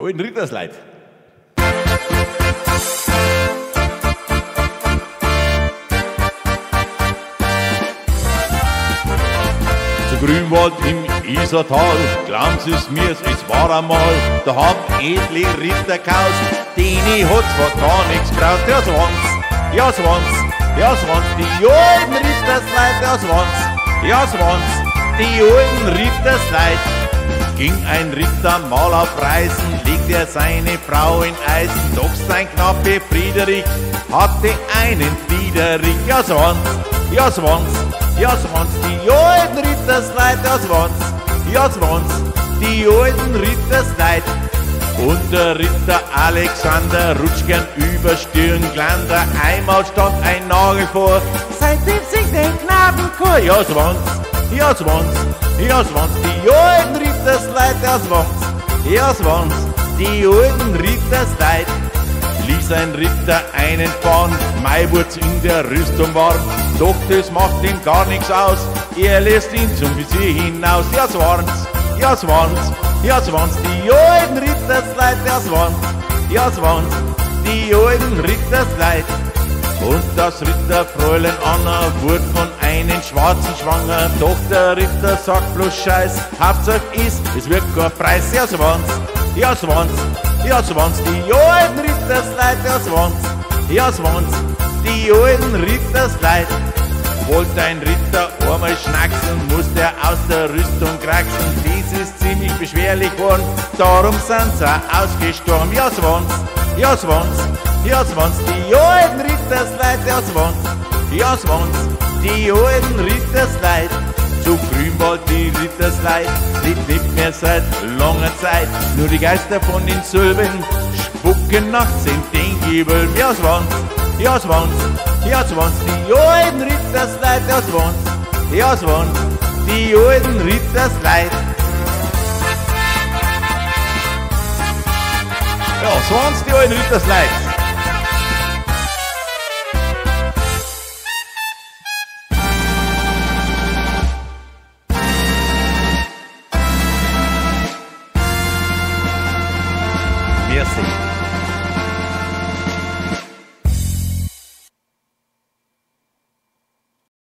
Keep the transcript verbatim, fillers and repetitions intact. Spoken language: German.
Alten Rittersleid. Zu Grünwald im Isartal, glauben Sie es mir, es war einmal, da haben edle Ritter gehaust, denen hat zwar gar nichts getraut, ja so waren's, ja so waren's, ja so waren's, die alten Rittersleid, ja so waren's, ja so waren's, die alten Rittersleid. Ging ein Ritter mal auf Reisen, legte er seine Frau in Eisen, doch sein Knappe Friederich hatte einen Friederich. Ja so waren's, ja so waren's, ja so waren's, die alten Rittersleid, ja so waren's, ja so waren's, die alten Rittersleid. Und der Ritter Alexander rutscht gern über Stirnglander, einmal stand ein Nagel vor, seitdem singt ein Knabenchor. Ja so waren's, ja so waren's, ja so waren's, die alten Rittersleid, ja so waren's, ja so waren's, die alten Rittersleid. Ließ ein Ritter einen fahren, Mai wurd's in der Rüstung warm, doch das macht ihm gar nichts aus, er lässt ihn zum Visier hinaus. Ja so waren's, ja so waren's, ja so waren's, die alten Rittersleid, ja so waren's, ja so waren's, die alten Rittersleid. Und das Ritterfräulein Anna wurde von einem Schwarzen schwanger, doch der Ritter sagt bloß Scheiß, Hauptsache ist, es wird kein Preis. Ja so waren's, ja so waren's, ja so waren's, die alten Rittersleid, ja so waren's, ja so waren's, die alten Rittersleid. Wollte ein Ritter einmal schnacksen, musste er aus der Rüstung kraxen, dies ist ziemlich beschwerlich geworden, darum sind sie ausgestorben. Ja so waren's, ja so waren's, ja so waren's, die alten Rittersleid, ja so waren's, ja so waren's, die alten Rittersleid. Zu Grünwald die Rittersleid, liegt nicht mehr seit langer Zeit, nur die Geister von den Sylven spucken nachts in den Giebeln. Ja so waren's, ja so waren's, ja so waren's, die alten Rittersleid, ja so waren's, ja so waren's, die alten Rittersleid. Ja, so waren's, die alten Rittersleid. Merci.